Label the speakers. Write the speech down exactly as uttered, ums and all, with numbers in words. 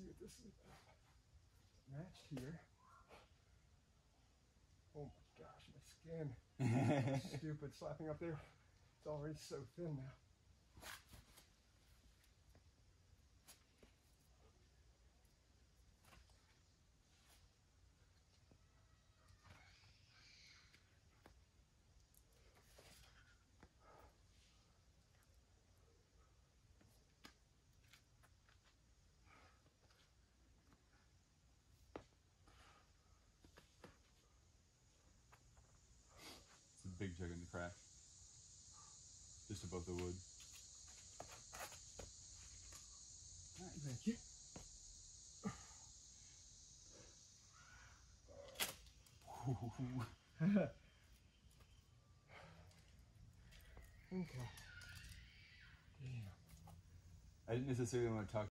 Speaker 1: get this matched here. Oh my gosh, my skin. Stupid, slapping up there. It's already so thin now.
Speaker 2: Big jug in the crack, just above the wood.
Speaker 1: All right, thank you. Okay. Damn.
Speaker 2: I didn't necessarily want to talk